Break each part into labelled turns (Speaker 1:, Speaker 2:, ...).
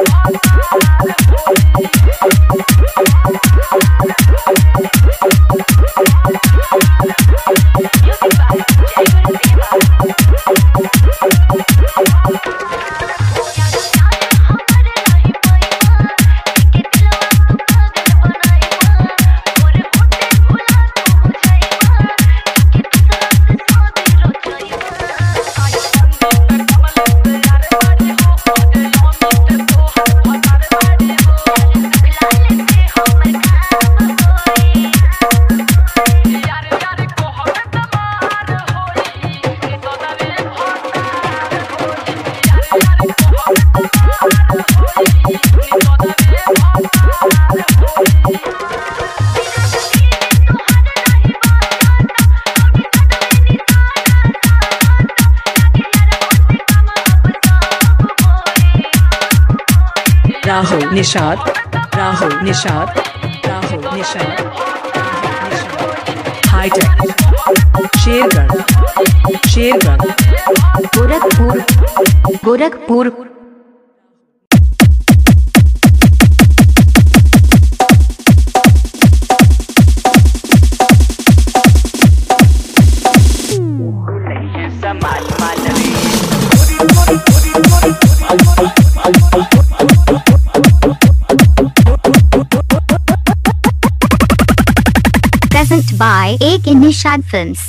Speaker 1: Rahul Nishad hitech Shergarh Gorakhpur
Speaker 2: Present by AK Nishad Films.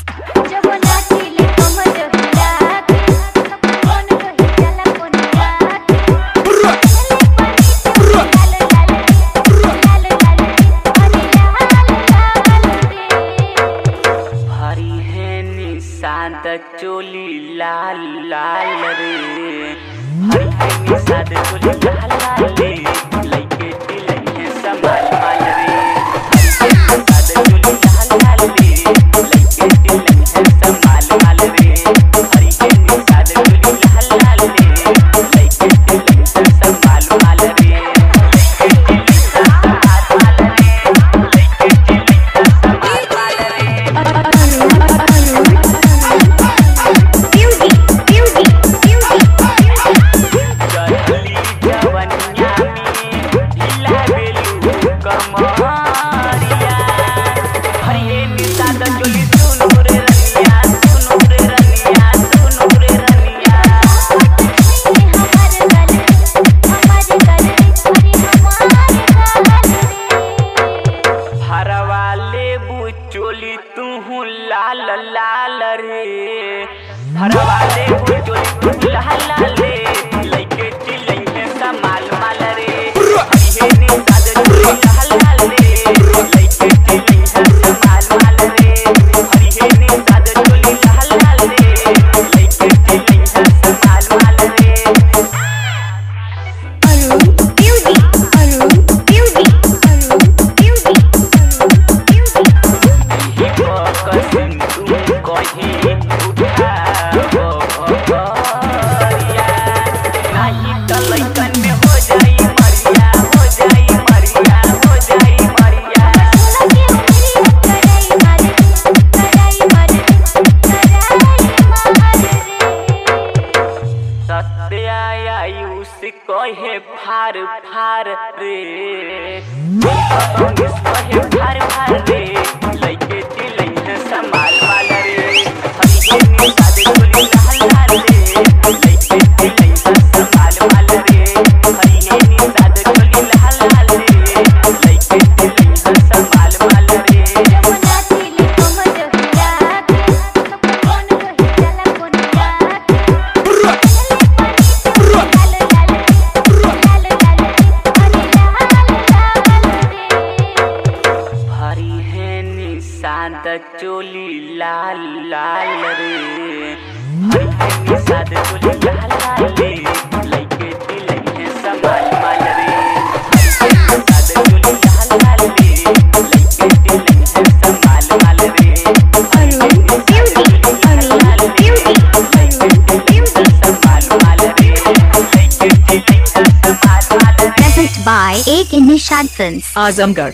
Speaker 3: भारी है निषाद चोली लाल लाल रे, भारी है निषाद चोली लाल लाल रे, लइके दिलइहे संभाल माल रे, निषाद चोली लाल लाल रे, लइके दिलइहे संभाल माल रे, भारी है निषाद चोली लाल लाल रे, लइके दिलइहे संभाल माल रे, चोली तू लाल लाल रे, भरवाले चोली तू लाल लाल रे, लइके दिलइहे संभाल माल रे, हे निषाद चोली लाल लाल रे, लइके दिलइहे संभाल माल रे, हे निषाद चोली लाल लाल रे, लइके दिलइहे संभाल माल रे। कहे फार फार रे, कहे फार फार रे, लइके दिलइहे संभाल माल रे, हे निषाद चोली लाल लाल रे, लइके दिलइहे संभाल माल रे, हे निषाद चोली लाल लाल रे, लइके दिलइहे संभाल माल रे। निषाद चोली लाल लाल रे, भारी है निषाद चोली लाल लाल रे, लइके दिलइहे संभाल माल रे, निषाद चोली लाल लाल रे, लइके दिलइहे संभाल माल रे, निषाद चोली लाल लाल रे, लइके दिलइहे संभाल माल रे, लइके दिलइहे संभाल माल रे।
Speaker 2: Present by AK Nishad Films.
Speaker 1: Azamgarh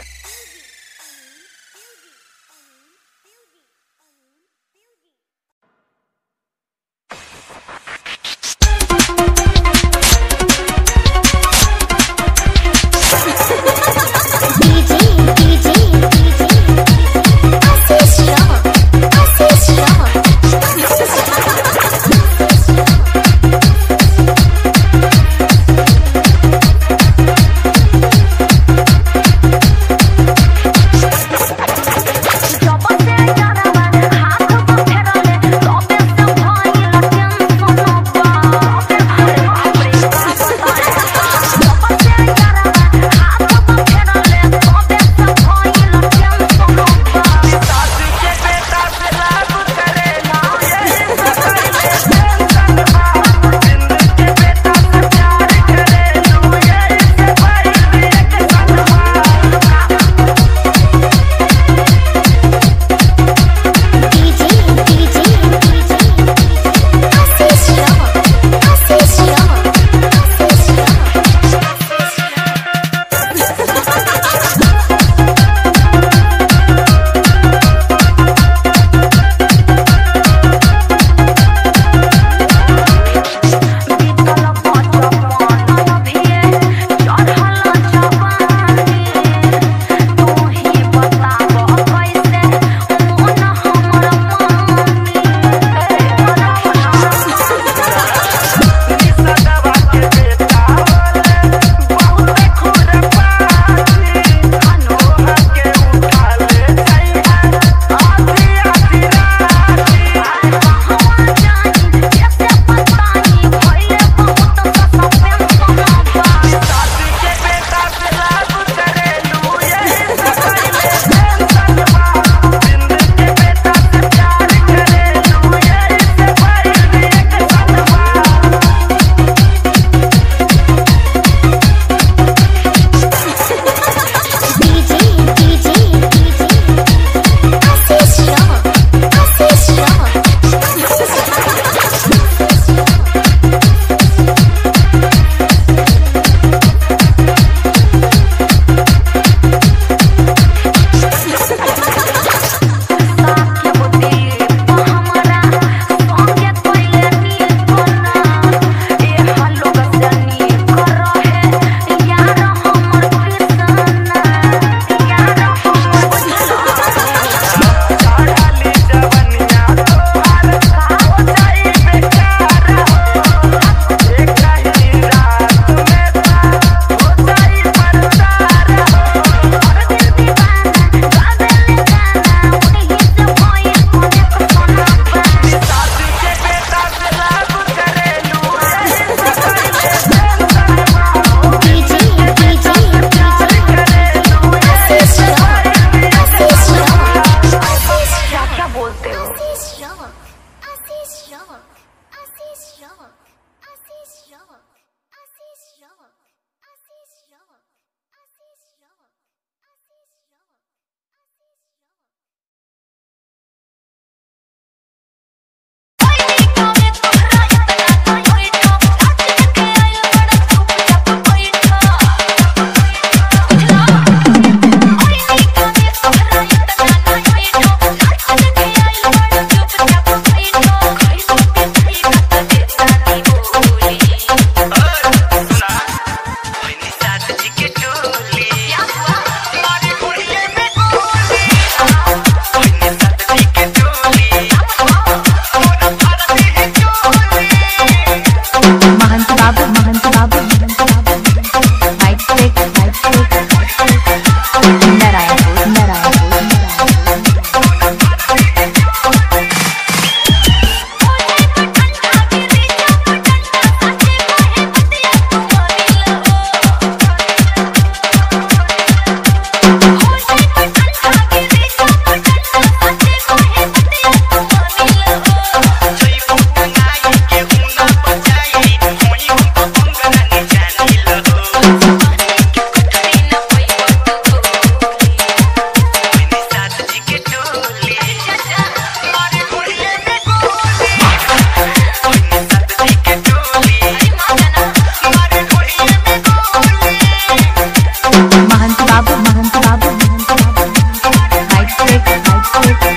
Speaker 2: Mahant Babu हाइट ट्रेक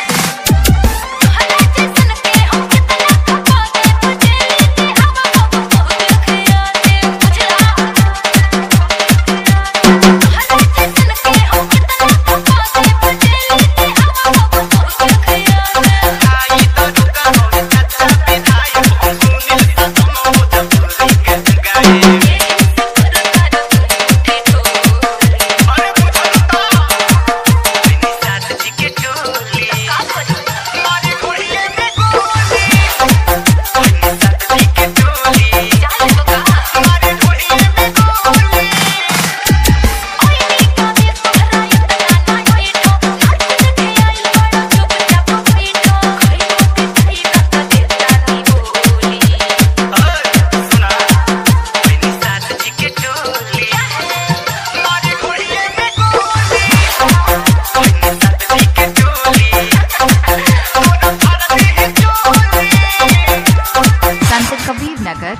Speaker 2: Nagar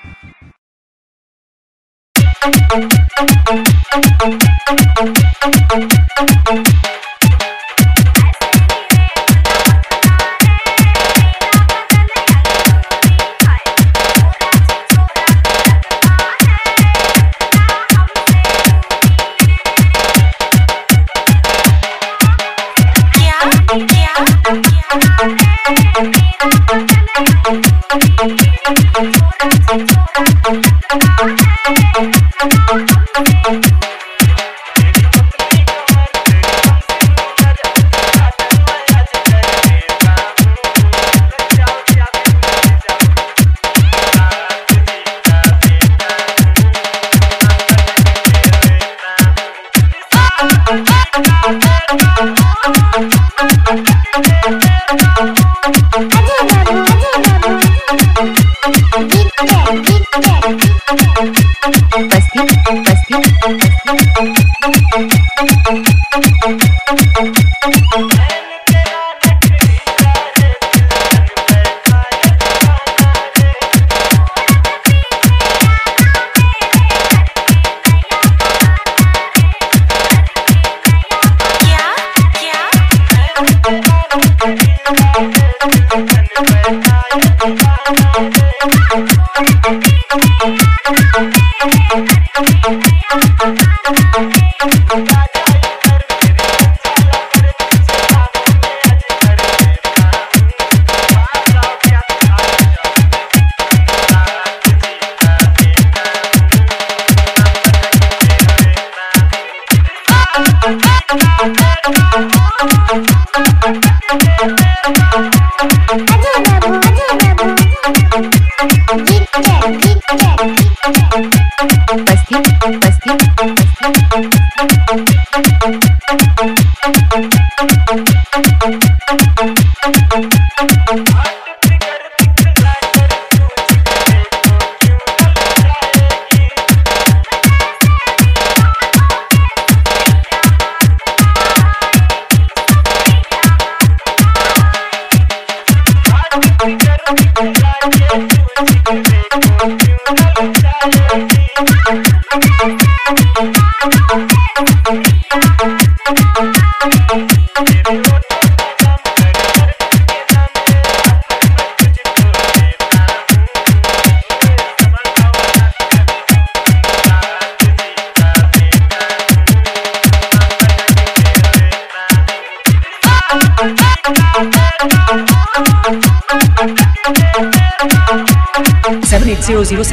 Speaker 1: zero zero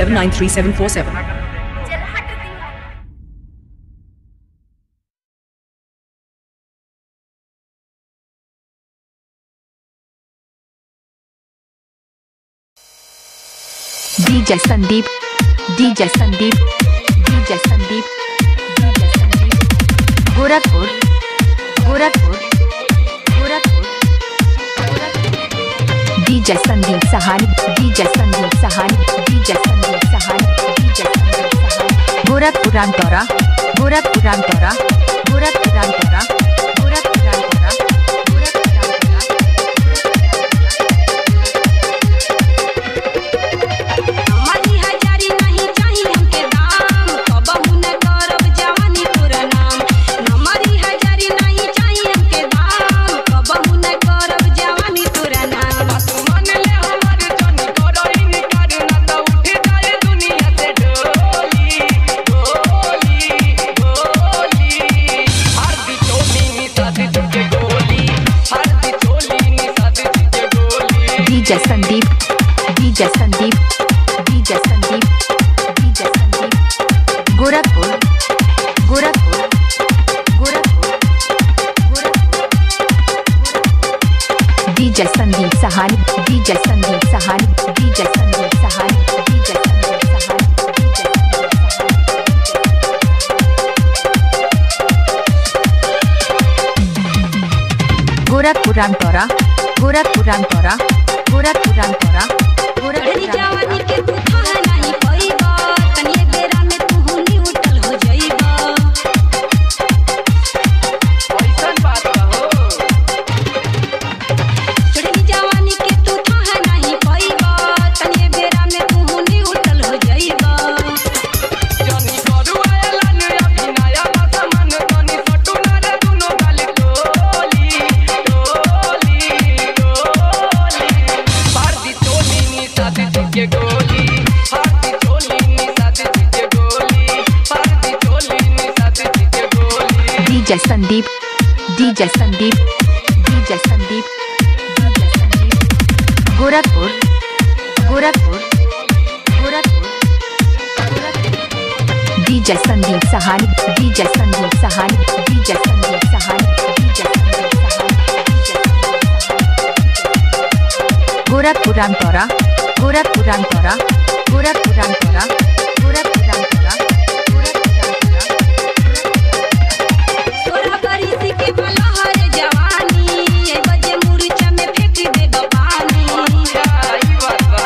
Speaker 1: 793
Speaker 2: DJ Sandeep Gorakhpur DJ Sandeep Sahani गोरखपुरान तोरा
Speaker 4: हमारी हजारी नहीं चाहिए हमके दाम कबहू न करब जवानी
Speaker 2: DJ Sandeep, DJ Sandeep, DJ Sandeep, DJ Sandeep, Gorakhpur, Gorakhpur, Gorakhpur, Gorakhpur, DJ Sandeep Sahani, DJ Sandeep Sahani, DJ Sandeep Sahani, DJ Sandeep Sahani, Gorakhpur Ramtora, Gorakhpur Ramtora, Gorakhpur Ramtora, Gorakhpur
Speaker 4: जवानी के तू था नहीं पईबा तनिए बेरा में तू हुनी उठल हो जाईबा
Speaker 3: कैसन बात हो
Speaker 4: चढ़नी जवानी के तू था नहीं पईबा तनिए बेरा में तू हुनी उठल हो जाईबा
Speaker 3: जनी करू आयलन अभिनय मन तनी फटू ना रे दुनो गाल टोली टोली टोली पार्टी टोली नी साथ के गोली पार्टी टोली नी साथ के गोली पार्टी टोली नी साथ के गोली
Speaker 2: DJ Sandeep, DJ Sandeep, DJ Sandeep, DJ Sandeep, Gorakhpur, Gorakhpur, Gorakhpur, Gorakhpur, DJ Sandeep Sahani, DJ Sandeep Sahani, DJ Sandeep Sahani, DJ Sandeep Sahani, Gorakhpur Ramtora, Gorakhpur Ramtora, Gorakhpur Ramtora, Gorakhpur Ramtora, Gorakhpur Ramtora.
Speaker 4: तोरा बरिस के बलहर जवानी ए बजे मुरचा में फेंक दे पानी
Speaker 3: आई बाबा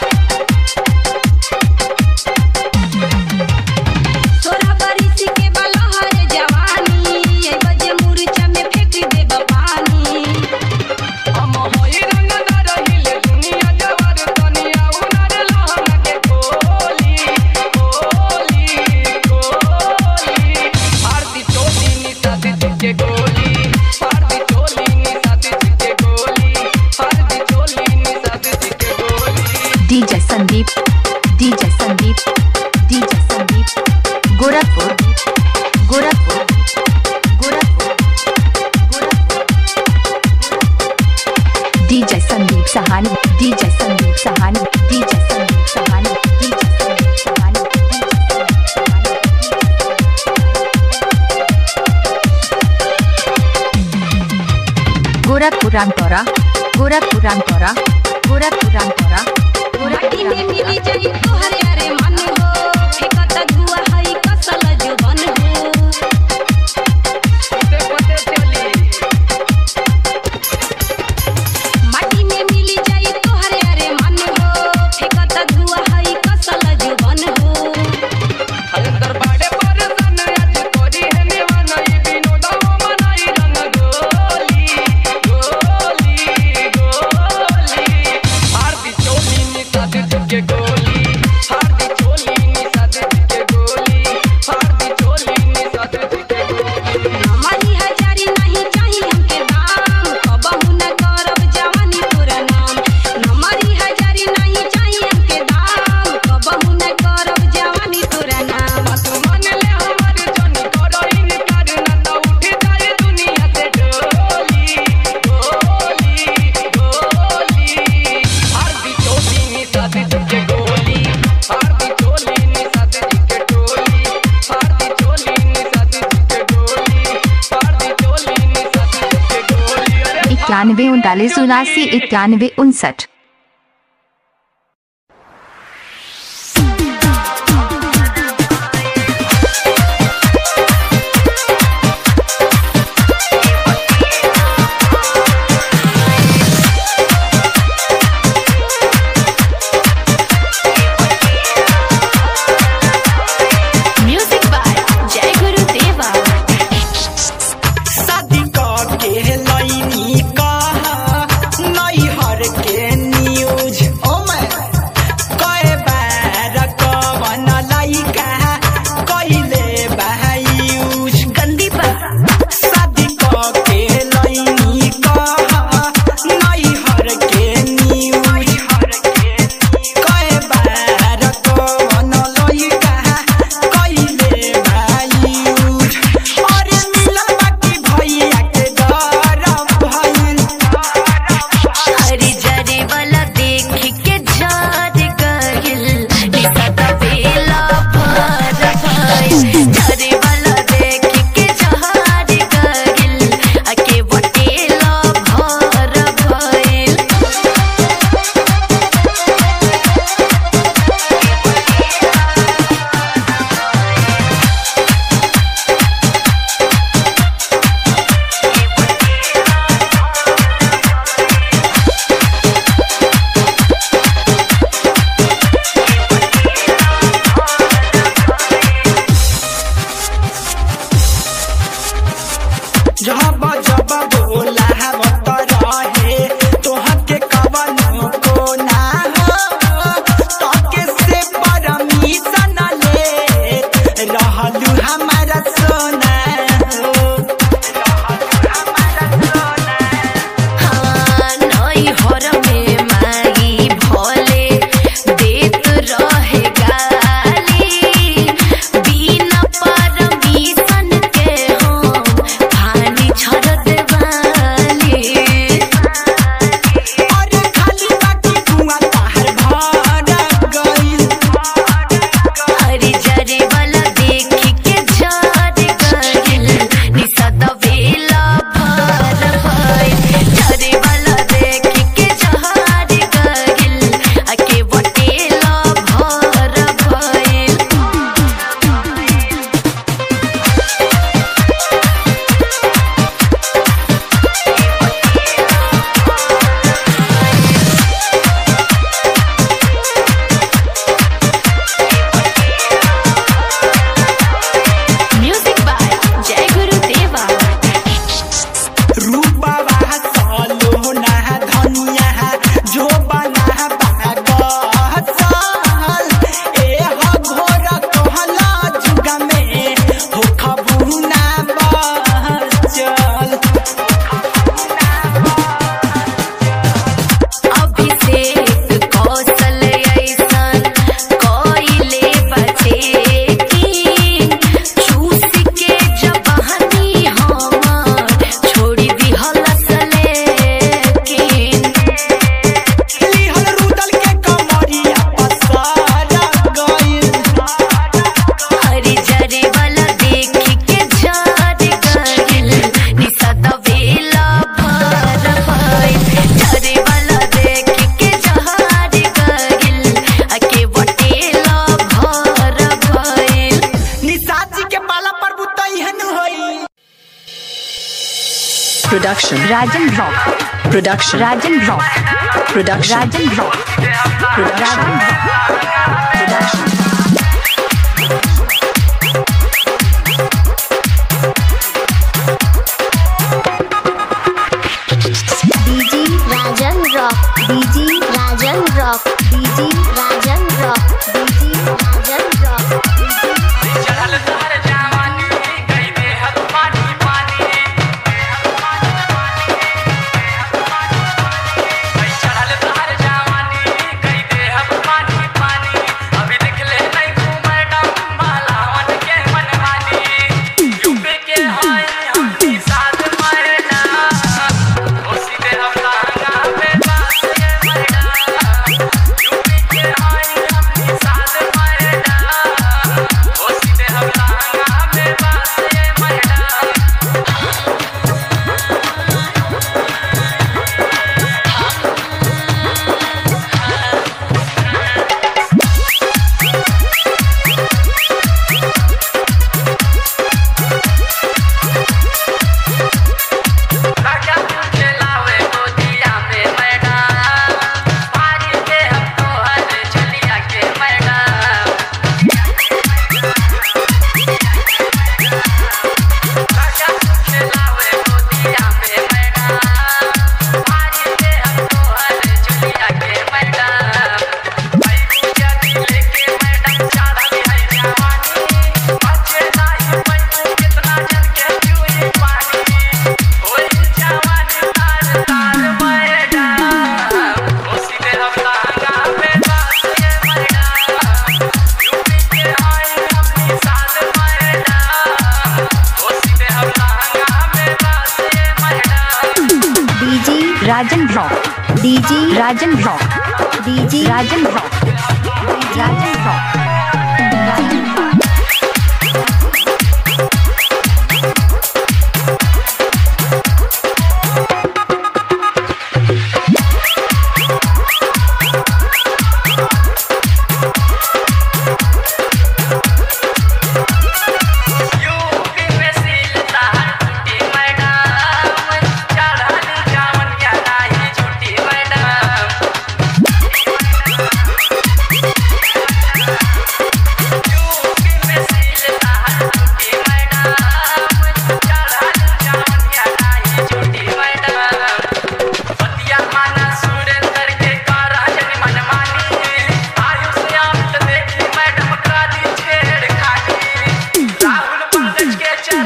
Speaker 4: तोरा बरिस के बलहर जवानी ए बजे मुरचा में फेंक दे पानी
Speaker 3: हम होई रंगदार हिले दुनिया जवार तनिया उनार लहंगा के खोली खोली खोली आरती चोली नी साथ के गोली आरती चोली नी साथ के गोली आरती चोली नी साथ के गोली
Speaker 2: DJ Sandeep, DJ Sandeep, DJ Sandeep, Gorakhpur, Gorakhpur, Gorakhpur, Gorakhpur, DJ Sandeep Sahani, DJ Sandeep Sahani, DJ Sandeep Sahani, DJ Sandeep Sahani, DJ Sandeep Sahani. Gorakhpur Ramtora, Gorakhpur Ramtora, Gorakhpur Ramtora,
Speaker 4: माटी
Speaker 2: Gorakhpur
Speaker 4: में
Speaker 2: Ramtora.
Speaker 4: मिली जाई तोहरे अरे मन हो फेंकत धुआ हई कसल जुबन हो
Speaker 3: पते पते चली
Speaker 4: माटी में मिली जाई तोहरे अरे मन हो फेंकत धुआ हई कसल जुबन हो
Speaker 3: अंदर बाड़े परसन आज कोरी है निवानई विनोद मनाई रंग गोली गोली गोली आरती चोली नी साथ के गोली आरती चोली नी साथ के गोली आरती चोली नी साथ के गोली
Speaker 4: हमारी हजारी नहीं चाहिए हमके दाम कबहू न करब जवानी तोरा नाम हमारी हजारी नहीं चाहिए हमके दाम कबहू न करब जवानी तोरा नाम
Speaker 3: तू मान ले हमार जनी करो इनकार ना तो उठ जाए दुनिया से डोली डोली डोली आरती चोली नी साथ के गोली आरती चोली नी साथ के टोली आरती चोली नी साथ के गोली आरती चोली नी साथ के गोली अरे
Speaker 2: 91 39 79 59.
Speaker 4: म्यूजिक बाय जय गुरुदेवा
Speaker 5: शादी के लैनी कहा नैहर के बोला रहे तोहर के कवन को ना हो तोके से परमिशन ले रहलू हमारा सोना
Speaker 1: Production
Speaker 2: Rajan Rock.
Speaker 1: Production
Speaker 2: Rajan Rock.
Speaker 1: Production
Speaker 2: Rajan Rock.
Speaker 1: Production Production
Speaker 2: DJ Rajan Rock. DJ Rajan Rock. DJ Rajan Rock. DJ Rajan Rock. Rajan Rock. DJ Rajan Rock. DJ Rajan Rock. Rajan Rock. Rajan Rock.
Speaker 6: Yeah.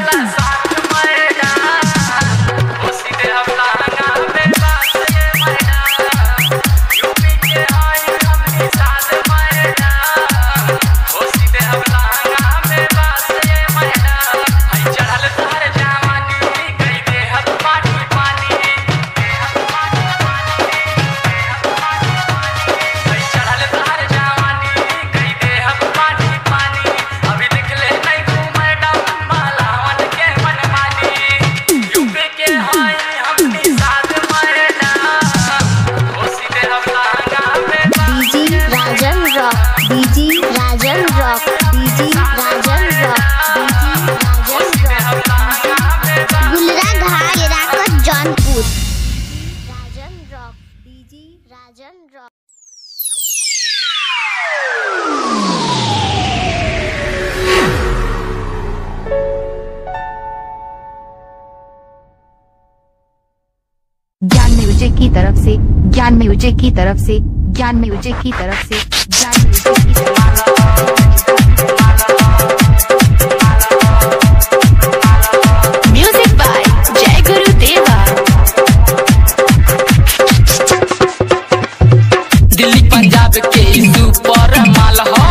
Speaker 6: ज्ञान music की तरफ से ज्ञान music की तरफ से ज्ञान music की तरफ से ज्ञान म्यूजिक की तरफ से म्यूजिक बाय जय गुरु देवा।
Speaker 5: दिल्ली पंजाब के सुपर माल हो,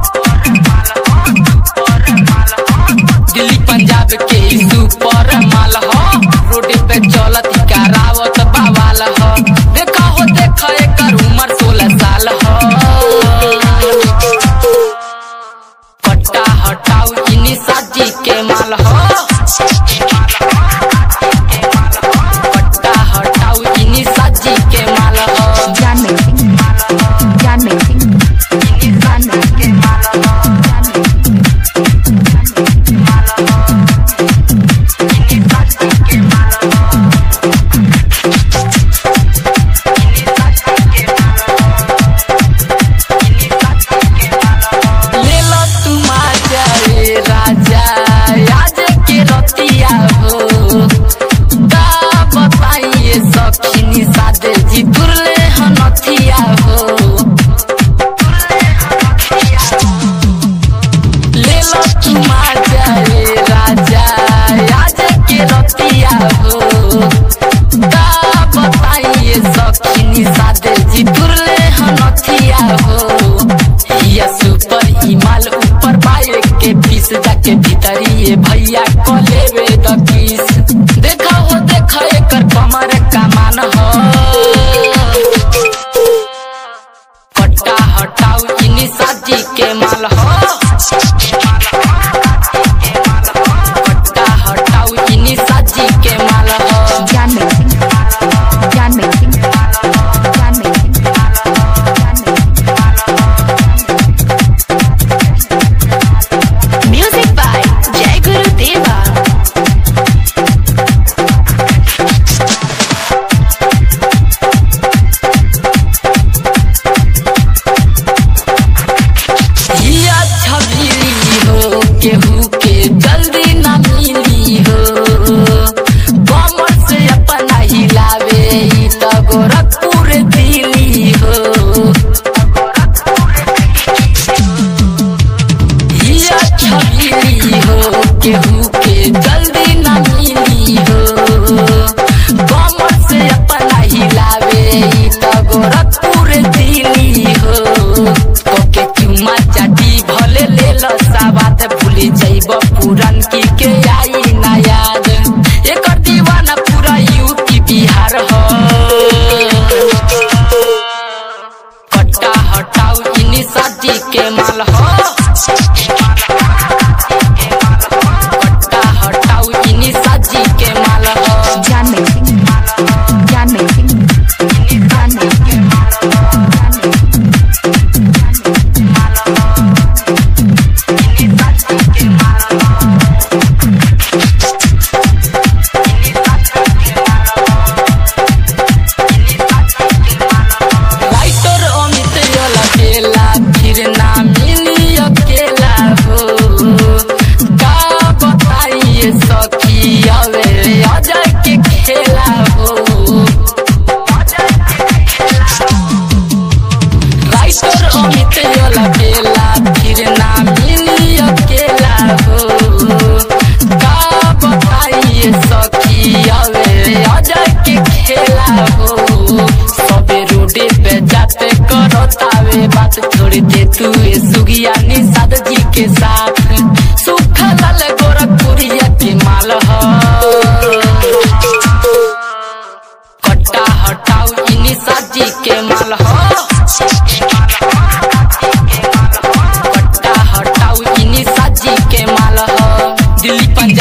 Speaker 5: दिल्ली पंजाब के सुपर माल हो, रोड पे चलत करावत बावाल हो। देखा हो देखा एकर उम्र 16 साल हो। पट्टा हटाऊ इन्हीं साजी के माल हो, पट्टा हटाऊ इन्हीं साजी के माल हो।
Speaker 6: ज्ञान म्यूजिक ज्ञान म्यूजिक ज्ञान म्यूजिक के माल हो। जाके भीतरी ये भैया को लेवे द किस। देखा हो देखा एकर कमर का मान हो। पट्टा हटाऊ इन्हीं साजी के माल हो, पट्टा हटाऊ इन्हीं साजी के माल हो। ज्ञान म्यूजिक ज्ञान म्यूजिक ज्ञान म्यूजिक म्यूजिक बाय जय गुरु देवा।
Speaker 5: हिया छबीली हो केहू के जल्दी ना मिली हो। कमर से अपना हिलावे ई त गोरखपुर दिल्ली हो। हिया छबीली हो केहू के जल्दी ना मिली हो। कमर से अपना हिलावे ई त गोरखपुर दिल्ली हो। कोके चुमा चाटी भले ले लो साबात भूली जाइब पुरान की के आई ना याद। एकर दीवाना पूरा यूपी बिहार हो। पट्टा हटाऊ इन्हीं साजी के माल हो, पट्टा हटाऊ इन्हीं साजी के माल हो।
Speaker 6: ज्ञान म्यूजिक ज्ञान म्यूजिक ज्ञान म्यूजिक
Speaker 5: राइटर अमित अकेला फिर ना मिली अकेला हो। का बताइए सखी अवे अजय के खेला हो। राइटर अमित अकेला फिर ना मिली अकेला हो। का के साथ सूखा लाल गोरखपुरिया के माल ह कट्टा हटाऊ इनी साजी के माल ह कट्टा हटाऊ इनी साजी के माल ह दिल्ली